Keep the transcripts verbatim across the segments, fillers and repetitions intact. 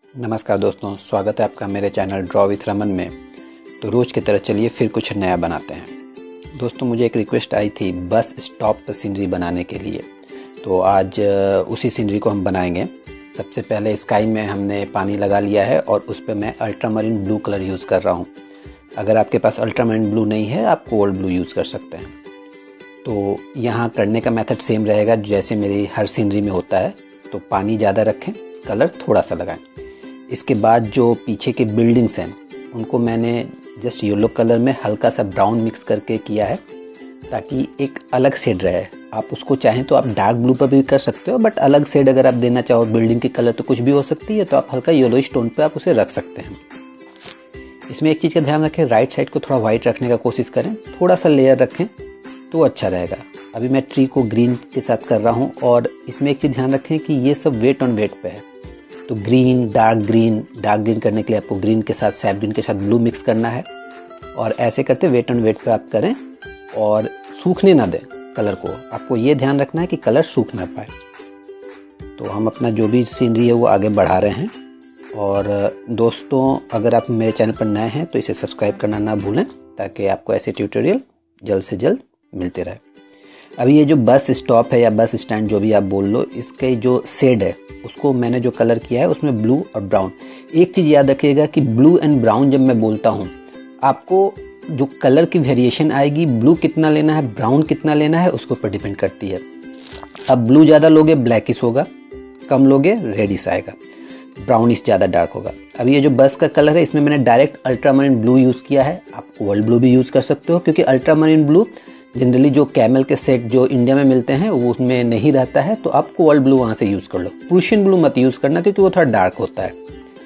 नमस्कार दोस्तों, स्वागत है आपका मेरे चैनल ड्रॉ विथ रमन में। तो रोज़ की तरह चलिए फिर कुछ नया बनाते हैं। दोस्तों मुझे एक रिक्वेस्ट आई थी बस स्टॉप पर सीनरी बनाने के लिए, तो आज उसी सीनरी को हम बनाएंगे। सबसे पहले स्काई में हमने पानी लगा लिया है और उस पर मैं अल्ट्रामरीन ब्लू कलर यूज़ कर रहा हूँ। अगर आपके पास अल्ट्रामरीन ब्लू नहीं है आप कोल्ड ब्लू यूज़ कर सकते हैं। तो यहाँ करने का मेथड सेम रहेगा जैसे मेरी हर सीनरी में होता है। तो पानी ज़्यादा रखें, कलर थोड़ा सा लगाएं। इसके बाद जो पीछे के बिल्डिंग्स हैं उनको मैंने जस्ट येलो कलर में हल्का सा ब्राउन मिक्स करके किया है ताकि एक अलग शेड रहे। आप उसको चाहें तो आप डार्क ब्लू पर भी कर सकते हो, बट अलग शेड अगर आप देना चाहो बिल्डिंग की कलर तो कुछ भी हो सकती है, तो आप हल्का येलो टोन पे आप उसे रख सकते हैं। इसमें एक चीज़ का ध्यान रखें, राइट साइड को थोड़ा वाइट रखने का कोशिश करें, थोड़ा सा लेयर रखें तो अच्छा रहेगा। अभी मैं ट्री को ग्रीन के साथ कर रहा हूँ और इसमें एक चीज़ ध्यान रखें कि ये सब वेट ऑन वेट पे है। तो green, dark green, dark green करने के लिए आपको ग्रीन के साथ सैप ग्रीन के साथ ब्लू मिक्स करना है और ऐसे करते वेट ऑन वेट पे आप करें और सूखने ना दें कलर को। आपको ये ध्यान रखना है कि कलर सूख ना पाए। तो हम अपना जो भी सीनरी है वो आगे बढ़ा रहे हैं। और दोस्तों अगर आप मेरे चैनल पर नए हैं तो इसे सब्सक्राइब करना ना भूलें ताकि आपको ऐसे ट्यूटोरियल जल्द से जल्द मिलते रहे। अभी ये जो बस स्टॉप है या बस स्टैंड जो भी आप बोल लो, इसके जो शेड है उसको मैंने जो कलर किया है उसमें ब्लू और ब्राउन। एक चीज़ याद रखिएगा कि ब्लू एंड ब्राउन जब मैं बोलता हूँ आपको जो कलर की वेरिएशन आएगी, ब्लू कितना लेना है, ब्राउन कितना लेना है, उसके ऊपर डिपेंड करती है। अब ब्लू ज़्यादा लोगे ब्लैकिश होगा, कम लोगे रेडिश आएगा, ब्राउनिश ज़्यादा डार्क होगा। अब ये जो बस का कलर है इसमें मैंने डायरेक्ट अल्ट्रामरीन ब्लू यूज़ किया है। आप कोल्ड ब्लू भी यूज़ कर सकते हो क्योंकि अल्ट्रामरीन ब्लू जनरली जो कैमल के सेट जो इंडिया में मिलते हैं वो उसमें नहीं रहता है, तो आप कोल्ड ब्लू वहाँ से यूज़ कर लो। प्रूशियन ब्लू मत यूज़ करना क्योंकि वो थोड़ा डार्क होता है।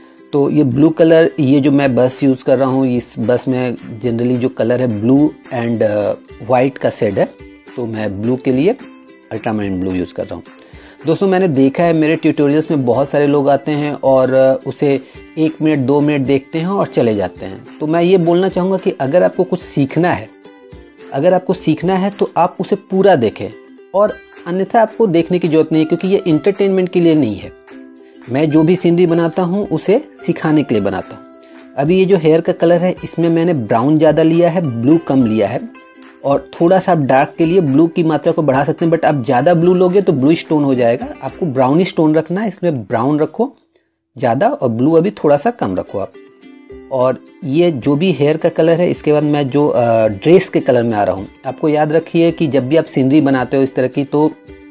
तो ये ब्लू कलर, ये जो मैं बस यूज़ कर रहा हूँ, इस बस में जनरली जो कलर है ब्लू एंड वाइट का शेड है, तो मैं ब्लू के लिए अल्ट्रामरीन ब्लू यूज़ कर रहा हूँ। दोस्तों मैंने देखा है मेरे ट्यूटोरियल्स में बहुत सारे लोग आते हैं और उसे एक मिनट दो मिनट देखते हैं और चले जाते हैं। तो मैं ये बोलना चाहूँगा कि अगर आपको कुछ सीखना है अगर आपको सीखना है तो आप उसे पूरा देखें और अन्यथा आपको देखने की जरूरत नहीं है क्योंकि ये इंटरटेनमेंट के लिए नहीं है। मैं जो भी सीनरी बनाता हूँ उसे सिखाने के लिए बनाता हूँ। अभी ये जो हेयर का कलर है इसमें मैंने ब्राउन ज़्यादा लिया है, ब्लू कम लिया है और थोड़ा सा आप डार्क के लिए ब्लू की मात्रा को बढ़ा सकते हैं, बट आप ज़्यादा ब्लू लोगे तो ब्लू टोन हो जाएगा। आपको ब्राउनिश टोन रखना है, इसमें ब्राउन रखो ज़्यादा और ब्लू अभी थोड़ा सा कम रखो आप। और ये जो भी हेयर का कलर है, इसके बाद मैं जो ड्रेस के कलर में आ रहा हूँ। आपको याद रखिए कि जब भी आप सीनरी बनाते हो इस तरह की, तो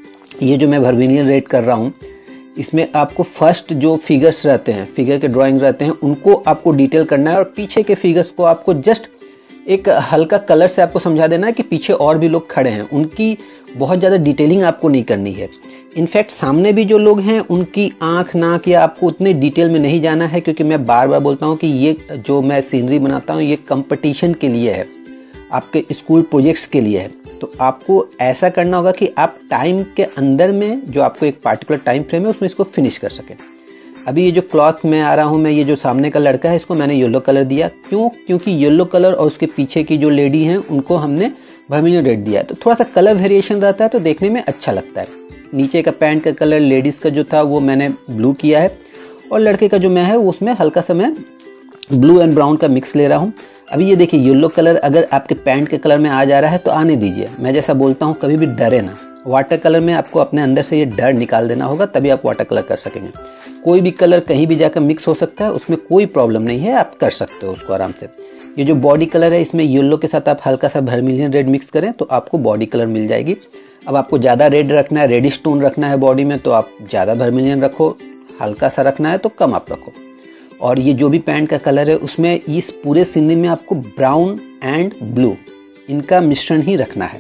ये जो मैं वर्मिलियन रेड कर रहा हूँ इसमें आपको फर्स्ट जो फिगर्स रहते हैं, फिगर के ड्राइंग रहते हैं, उनको आपको डिटेल करना है और पीछे के फिगर्स को आपको जस्ट एक हल्का कलर से आपको समझा देना है कि पीछे और भी लोग खड़े हैं। उनकी बहुत ज़्यादा डिटेलिंग आपको नहीं करनी है। इनफैक्ट सामने भी जो लोग हैं उनकी आँख नाक या आपको उतने डिटेल में नहीं जाना है क्योंकि मैं बार बार बोलता हूँ कि ये जो मैं सीनरी बनाता हूँ ये कंपटीशन के लिए है, आपके स्कूल प्रोजेक्ट्स के लिए है। तो आपको ऐसा करना होगा कि आप टाइम के अंदर में जो आपको एक पार्टिकुलर टाइम फ्रेम है उसमें इसको फिनिश कर सकें। अभी ये जो क्लॉथ में आ रहा हूँ मैं, ये जो सामने का लड़का है इसको मैंने येलो कलर दिया। क्यों? क्योंकि येलो कलर और उसके पीछे की जो लेडी हैं उनको हमने वर्मिलियन रेड दिया है, तो थोड़ा सा कलर वेरिएशन रहता है तो देखने में अच्छा लगता है। नीचे का पैंट का कलर लेडीज़ का जो था वो मैंने ब्लू किया है और लड़के का जो मैं है उसमें हल्का सा मैं ब्लू एंड ब्राउन का मिक्स ले रहा हूँ। अभी ये देखिए येलो कलर अगर आपके पैंट के कलर में आ जा रहा है तो आने दीजिए। मैं जैसा बोलता हूँ कभी भी डरे ना। वाटर कलर में आपको अपने अंदर से ये डर निकाल देना होगा, तभी आप वाटर कलर कर सकेंगे। कोई भी कलर कहीं भी जाकर मिक्स हो सकता है, उसमें कोई प्रॉब्लम नहीं है, आप कर सकते हो उसको आराम से। ये जो बॉडी कलर है इसमें येलो के साथ आप हल्का सा वर्मिलियन रेड मिक्स करें तो आपको बॉडी कलर मिल जाएगी। अब आपको ज़्यादा रेड रखना है, रेडिश टोन रखना है बॉडी में, तो आप ज़्यादा वर्मिलियन रखो, हल्का सा रखना है तो कम आप रखो। और ये जो भी पैंट का कलर है उसमें इस पूरे सीनरी में आपको ब्राउन एंड ब्लू इनका मिश्रण ही रखना है।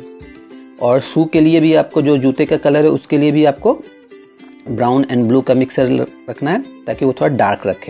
और शू के लिए भी आपको जो जूते का कलर है उसके लिए भी आपको ब्राउन एंड ब्लू का मिक्सर रखना है ताकि वो थोड़ा डार्क रखे।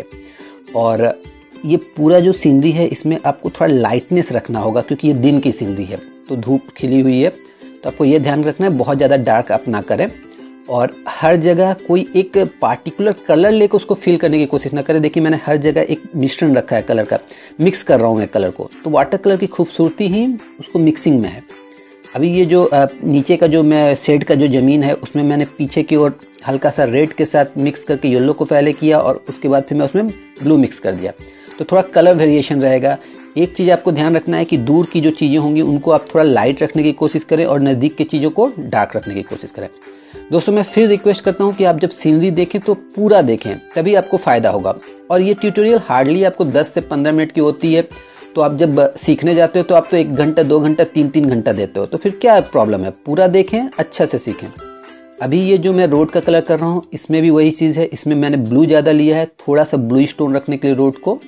और ये पूरा जो सीनरी है इसमें आपको थोड़ा लाइटनेस रखना होगा क्योंकि ये दिन की सीनरी है तो धूप खिली हुई है, तो आपको ये ध्यान रखना है बहुत ज़्यादा डार्क आप ना करें और हर जगह कोई एक पार्टिकुलर कलर लेकर उसको फिल करने की कोशिश ना करें। देखिए मैंने हर जगह एक मिश्रण रखा है कलर का, मिक्स कर रहा हूँ मैं कलर को, तो वाटर कलर की खूबसूरती ही उसको मिक्सिंग में है। अभी ये जो नीचे का जो मैं शेड का जो ज़मीन है उसमें मैंने पीछे की ओर हल्का सा रेड के साथ मिक्स करके येलो को पहले किया और उसके बाद फिर मैं उसमें ब्लू मिक्स कर दिया, तो थोड़ा कलर वेरिएशन रहेगा। एक चीज़ आपको ध्यान रखना है कि दूर की जो चीज़ें होंगी उनको आप थोड़ा लाइट रखने की कोशिश करें और नज़दीक की चीज़ों को डार्क रखने की कोशिश करें। दोस्तों मैं फिर रिक्वेस्ट करता हूँ कि आप जब सीनरी देखें तो पूरा देखें, तभी आपको फ़ायदा होगा। और ये ट्यूटोरियल हार्डली आपको दस से पंद्रह मिनट की होती है, तो आप जब सीखने जाते हो तो आप तो एक घंटा दो घंटा तीन तीन घंटा देते हो, तो फिर क्या प्रॉब्लम है, पूरा देखें, अच्छा से सीखें। अभी ये जो मैं रोड का कलर कर रहा हूँ इसमें भी वही चीज़ है, इसमें मैंने ब्लू ज़्यादा लिया है, थोड़ा सा ब्लू स्टोन रखने के लिए रोड को,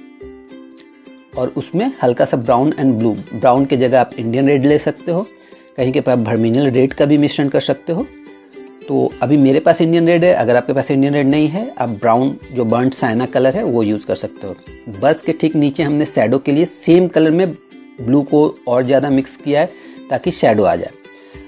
और उसमें हल्का सा ब्राउन एंड ब्लू। ब्राउन की जगह आप इंडियन रेड ले सकते हो, कहीं के पास वर्मिलियन रेड का भी मिश्रण कर सकते हो। तो अभी मेरे पास इंडियन रेड है, अगर आपके पास इंडियन रेड नहीं है आप ब्राउन जो बर्न्ट साइना कलर है वो यूज़ कर सकते हो। बस के ठीक नीचे हमने शैडो के लिए सेम कलर में ब्लू को और ज़्यादा मिक्स किया है ताकि शैडो आ जाए।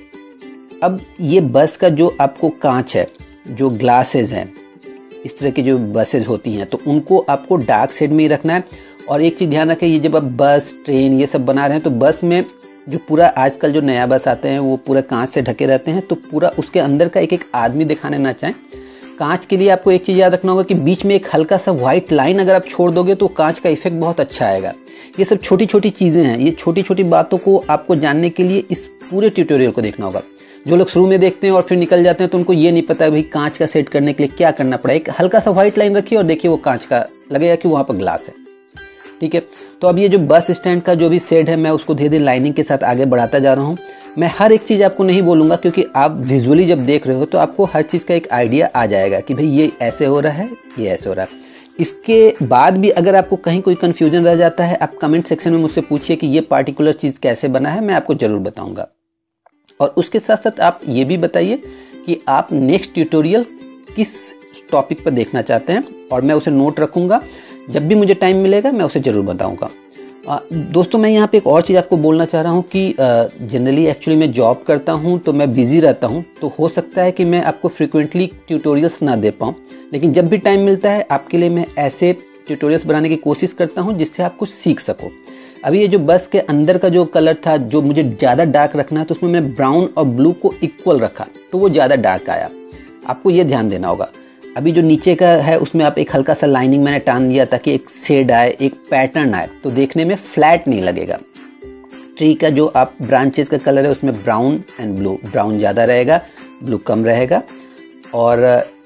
अब ये बस का जो आपको कांच है, जो ग्लासेस हैं, इस तरह की जो बसेज होती हैं, तो उनको आपको डार्क शेड में ही रखना है। और एक चीज़ ध्यान रखें, ये जब आप बस ट्रेन ये सब बना रहे हैं तो बस में जो पूरा आजकल जो नया बस आते हैं वो पूरा कांच से ढके रहते हैं, तो पूरा उसके अंदर का एक एक आदमी दिखाने ना चाहें। कांच के लिए आपको एक चीज़ याद रखना होगा कि बीच में एक हल्का सा व्हाइट लाइन अगर आप छोड़ दोगे तो कांच का इफेक्ट बहुत अच्छा आएगा। ये सब छोटी छोटी चीज़ें हैं, ये छोटी छोटी बातों को आपको जानने के लिए इस पूरे ट्यूटोरियल को देखना होगा। जो लोग शुरू में देखते हैं और फिर निकल जाते हैं तो उनको ये नहीं पता भाई कांच का सेट करने के लिए क्या करना पड़ा। एक हल्का सा व्हाइट लाइन रखिए और देखिए वो कांच का लगेगा कि वहाँ पर ग्लास है, ठीक है। तो अब ये जो बस स्टैंड का जो भी शेड है मैं उसको धीरे धीरे लाइनिंग के साथ आगे बढ़ाता जा रहा हूँ। मैं हर एक चीज़ आपको नहीं बोलूँगा क्योंकि आप विजुअली जब देख रहे हो तो आपको हर चीज़ का एक आइडिया आ जाएगा कि भाई ये ऐसे हो रहा है, ये ऐसे हो रहा है। इसके बाद भी अगर आपको कहीं कोई कन्फ्यूजन रह जाता है आप कमेंट सेक्शन में मुझसे पूछिए कि ये पार्टिकुलर चीज़ कैसे बना है, मैं आपको ज़रूर बताऊँगा। और उसके साथ साथ आप ये भी बताइए कि आप नेक्स्ट ट्यूटोरियल किस टॉपिक पर देखना चाहते हैं और मैं उसे नोट रखूँगा। जब भी मुझे टाइम मिलेगा मैं उसे ज़रूर बताऊंगा। दोस्तों मैं यहाँ पे एक और चीज़ आपको बोलना चाह रहा हूँ कि जनरली एक्चुअली मैं जॉब करता हूँ तो मैं बिज़ी रहता हूँ, तो हो सकता है कि मैं आपको फ्रिक्वेंटली ट्यूटोरियल्स ना दे पाऊँ, लेकिन जब भी टाइम मिलता है आपके लिए मैं ऐसे ट्यूटोरियल्स बनाने की कोशिश करता हूँ जिससे आप कुछ सीख सको। अभी ये जो बस के अंदर का जो कलर था जो मुझे ज़्यादा डार्क रखना है तो उसमें मैंने ब्राउन और ब्लू को इक्वल रखा तो वो ज़्यादा डार्क आया, आपको ये ध्यान देना होगा। अभी जो नीचे का है उसमें आप एक हल्का सा लाइनिंग मैंने टान दिया ताकि एक शेड आए, एक पैटर्न आए, तो देखने में फ्लैट नहीं लगेगा। ट्री का जो आप ब्रांचेस का कलर है उसमें ब्राउन एंड ब्लू, ब्राउन ज़्यादा रहेगा, ब्लू कम रहेगा। और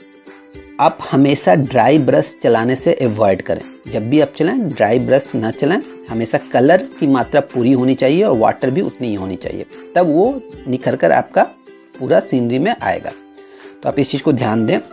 आप हमेशा ड्राई ब्रश चलाने से अवॉइड करें, जब भी आप चलाएं ड्राई ब्रश ना चलाएं, हमेशा कलर की मात्रा पूरी होनी चाहिए और वाटर भी उतनी ही होनी चाहिए, तब वो निखर कर आपका पूरा सीनरी में आएगा। तो आप इस चीज़ को ध्यान दें।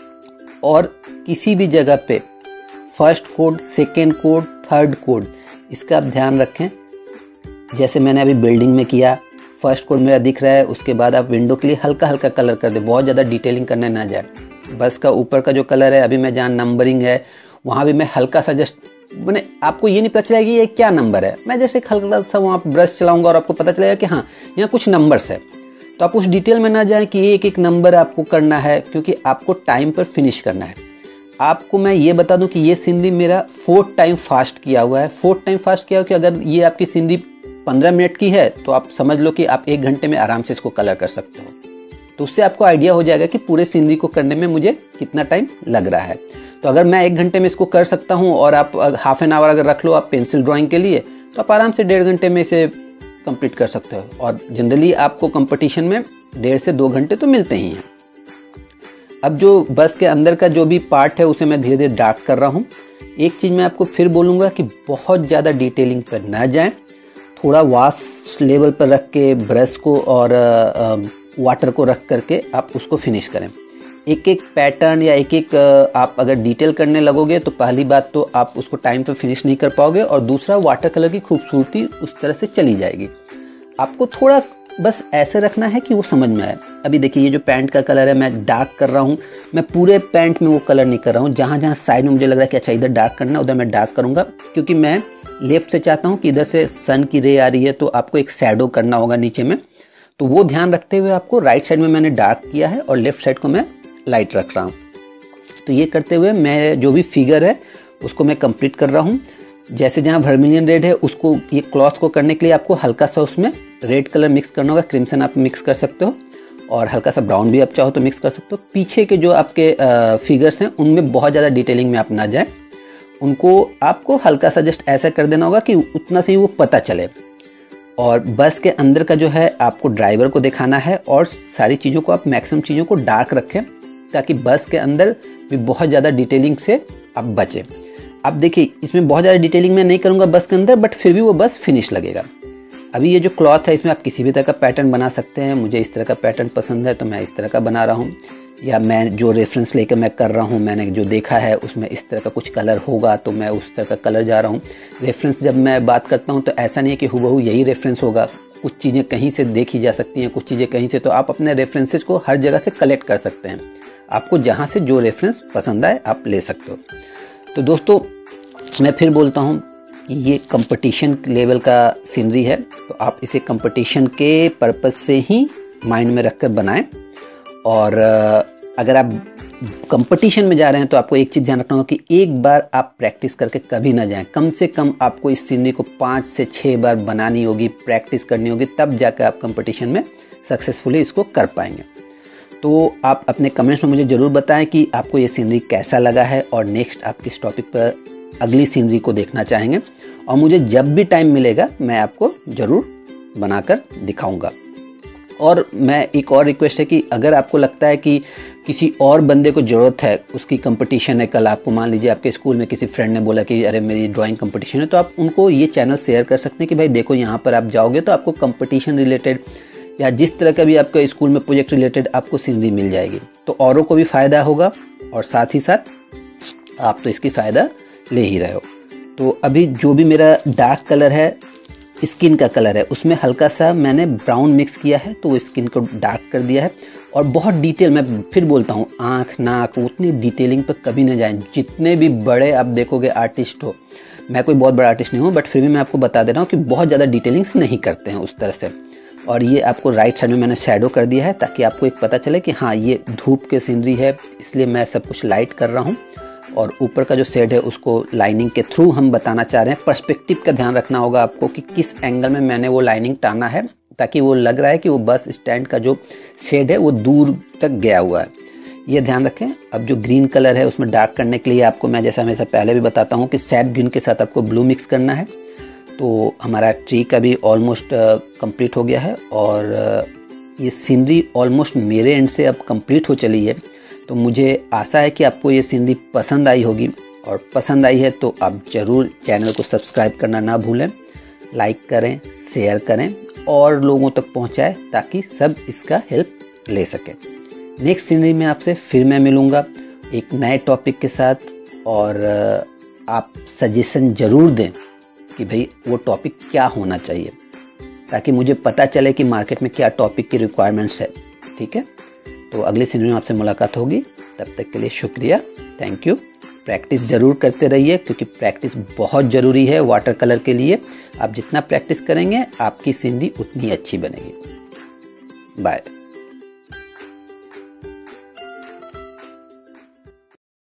और किसी भी जगह पे first coat, second coat, third coat, इसका आप ध्यान रखें। जैसे मैंने अभी बिल्डिंग में किया, फर्स्ट कोड मेरा दिख रहा है, उसके बाद आप विंडो के लिए हल्का हल्का कलर कर दे, बहुत ज़्यादा डिटेलिंग करने ना जाए। बस का ऊपर का जो कलर है, अभी मैं जहाँ नंबरिंग है वहाँ भी मैं हल्का सा जस्ट, मैंने आपको ये नहीं पता चलेगा कि ये क्या नंबर है, मैं जैसे एक हल्का सा वहाँ ब्रश चलाऊँगा और आपको पता चलेगा कि हाँ यहाँ कुछ नंबर्स है। तो आप उस डिटेल में ना जाएं कि एक एक नंबर आपको करना है, क्योंकि आपको टाइम पर फिनिश करना है। आपको मैं ये बता दूं कि ये सीनरी मेरा फोर्थ टाइम फास्ट किया हुआ है। फोर्थ टाइम फास्ट किया हुआ कि अगर ये आपकी सीनरी पंद्रह मिनट की है तो आप समझ लो कि आप एक घंटे में आराम से इसको कलर कर सकते हो। तो उससे आपको आइडिया हो जाएगा कि पूरे सीनरी को करने में मुझे कितना टाइम लग रहा है। तो अगर मैं एक घंटे में इसको कर सकता हूँ और आप हाफ एन आवर अगर रख लो आप पेंसिल ड्राइंग के लिए, तो आप आराम से डेढ़ घंटे में इसे कंप्लीट कर सकते हो। और जनरली आपको कंपटीशन में डेढ़ से दो घंटे तो मिलते ही हैं। अब जो बस के अंदर का जो भी पार्ट है उसे मैं धीरे धीरे डार्क कर रहा हूँ। एक चीज़ मैं आपको फिर बोलूँगा कि बहुत ज़्यादा डिटेलिंग पर ना जाएं, थोड़ा वाश लेवल पर रख के ब्रश को और आ, वाटर को रख करके आप उसको फिनिश करें। एक एक पैटर्न या एक एक आप अगर डिटेल करने लगोगे तो पहली बात तो आप उसको टाइम पे फिनिश नहीं कर पाओगे, और दूसरा वाटर कलर की खूबसूरती उस तरह से चली जाएगी। आपको थोड़ा बस ऐसे रखना है कि वो समझ में आए। अभी देखिए ये जो पैंट का कलर है मैं डार्क कर रहा हूँ, मैं पूरे पैंट में वो कलर नहीं कर रहा हूँ। जहाँ जहाँ साइड में मुझे लग रहा है कि अच्छा इधर डार्क करना है उधर मैं डार्क करूँगा, क्योंकि मैं लेफ्ट से चाहता हूँ कि इधर से सन की रे आ रही है तो आपको एक शैडो करना होगा नीचे में, तो वो ध्यान रखते हुए आपको राइट साइड में मैंने डार्क किया है और लेफ्ट साइड को मैं लाइट रख रहा हूँ। तो ये करते हुए मैं जो भी फिगर है उसको मैं कंप्लीट कर रहा हूँ। जैसे जहाँ वर्मिलियन रेड है उसको ये क्लॉथ को करने के लिए आपको हल्का सा उसमें रेड कलर मिक्स करना होगा, क्रिम्सन आप मिक्स कर सकते हो और हल्का सा ब्राउन भी आप चाहो तो मिक्स कर सकते हो। पीछे के जो आपके फिगर्स हैं उनमें बहुत ज़्यादा डिटेलिंग में आप ना जाए, उनको आपको हल्का सा जस्ट ऐसा कर देना होगा कि उतना से ही वो पता चले। और बस के अंदर का जो है आपको ड्राइवर को दिखाना है और सारी चीज़ों को आप मैक्सिमम चीज़ों को डार्क रखें ताकि बस के अंदर भी बहुत ज़्यादा डिटेलिंग से आप बचें। अब देखिए इसमें बहुत ज़्यादा डिटेलिंग मैं नहीं करूँगा बस के अंदर, बट फिर भी वो बस फिनिश लगेगा। अभी ये जो क्लॉथ है इसमें आप किसी भी तरह का पैटर्न बना सकते हैं। मुझे इस तरह का पैटर्न पसंद है तो मैं इस तरह का बना रहा हूँ, या मैं जो रेफरेंस लेकर मैं कर रहा हूँ, मैंने जो देखा है उसमें इस तरह का कुछ कलर होगा तो मैं उस तरह का कलर जा रहा हूँ। रेफरेंस जब मैं बात करता हूँ तो ऐसा नहीं है कि हुबहू यही रेफरेंस होगा, कुछ चीज़ें कहीं से देखी जा सकती हैं, कुछ चीज़ें कहीं से, तो आप अपने रेफरेंसेस को हर जगह से कलेक्ट कर सकते हैं। आपको जहाँ से जो रेफरेंस पसंद आए आप ले सकते हो। तो दोस्तों मैं फिर बोलता हूँ कि ये कंपटीशन लेवल का सीनरी है, तो आप इसे कंपटीशन के पर्पस से ही माइंड में रखकर बनाएं। और अगर आप कंपटीशन में जा रहे हैं तो आपको एक चीज़ ध्यान रखना होगा कि एक बार आप प्रैक्टिस करके कभी ना जाएं। कम से कम आपको इस सीनरी को पाँच से छः बार बनानी होगी, प्रैक्टिस करनी होगी, तब जाकर आप कंपटीशन में सक्सेसफुली इसको कर पाएंगे। तो आप अपने कमेंट्स में मुझे ज़रूर बताएं कि आपको ये सीनरी कैसा लगा है और नेक्स्ट आप किस टॉपिक पर अगली सीनरी को देखना चाहेंगे। और मुझे जब भी टाइम मिलेगा मैं आपको ज़रूर बनाकर दिखाऊंगा। और मैं एक और रिक्वेस्ट है कि अगर आपको लगता है कि किसी और बंदे को ज़रूरत है, उसकी कंपटीशन है, कल आपको मान लीजिए आपके स्कूल में किसी फ्रेंड ने बोला कि अरे मेरी ड्राइंग कंपटीशन है, तो आप उनको ये चैनल शेयर कर सकते हैं कि भाई देखो यहाँ पर आप जाओगे तो आपको कंपटीशन रिलेटेड या जिस तरह का भी आपके स्कूल में प्रोजेक्ट रिलेटेड आपको सीनरी मिल जाएगी, तो औरों को भी फ़ायदा होगा और साथ ही साथ आप तो इसकी फ़ायदा ले ही रहे हो। तो अभी जो भी मेरा डार्क कलर है, स्किन का कलर है, उसमें हल्का सा मैंने ब्राउन मिक्स किया है तो वो स्किन को डार्क कर दिया है। और बहुत डिटेल, मैं फिर बोलता हूँ, आँख नाक उतनी डिटेलिंग पर कभी ना जाएं। जितने भी बड़े आप देखोगे आर्टिस्ट हो, मैं कोई बहुत बड़ा आर्टिस्ट नहीं हूँ, बट फिर भी मैं आपको बता दे रहा हूँ कि बहुत ज़्यादा डिटेलिंग्स नहीं करते हैं उस तरह से। और ये आपको राइट साइड में मैंने शैडो कर दिया है ताकि आपको एक पता चले कि हाँ ये धूप के सीनरी है, इसलिए मैं सब कुछ लाइट कर रहा हूँ। और ऊपर का जो शेड है उसको लाइनिंग के थ्रू हम बताना चाह रहे हैं। पर्सपेक्टिव का ध्यान रखना होगा आपको कि किस एंगल में मैंने वो लाइनिंग टाना है, ताकि वो लग रहा है कि वो बस स्टैंड का जो शेड है वो दूर तक गया हुआ है, ये ध्यान रखें। अब जो ग्रीन कलर है उसमें डार्क करने के लिए आपको मैं जैसा हमेशा पहले भी बताता हूँ कि सैप ग्रीन के साथ आपको ब्लू मिक्स करना है। तो हमारा ट्री का भी ऑलमोस्ट कंप्लीट हो गया है और ये सीनरी ऑलमोस्ट मेरे एंड से अब कंप्लीट हो चली है। तो मुझे आशा है कि आपको ये सीनरी पसंद आई होगी, और पसंद आई है तो आप ज़रूर चैनल को सब्सक्राइब करना ना भूलें, लाइक करें, शेयर करें और लोगों तक पहुंचाएं ताकि सब इसका हेल्प ले सकें। नेक्स्ट सीनरी में आपसे फिर मैं मिलूँगा एक नए टॉपिक के साथ, और आप सजेशन ज़रूर दें कि भाई वो टॉपिक क्या होना चाहिए, ताकि मुझे पता चले कि मार्केट में क्या टॉपिक की रिक्वायरमेंट्स है। ठीक है, तो अगले सीनरी में आपसे मुलाकात होगी। तब तक के लिए शुक्रिया, थैंक यू। प्रैक्टिस ज़रूर करते रहिए क्योंकि प्रैक्टिस बहुत ज़रूरी है वाटर कलर के लिए। आप जितना प्रैक्टिस करेंगे आपकी सीनरी उतनी अच्छी बनेगी। बाय।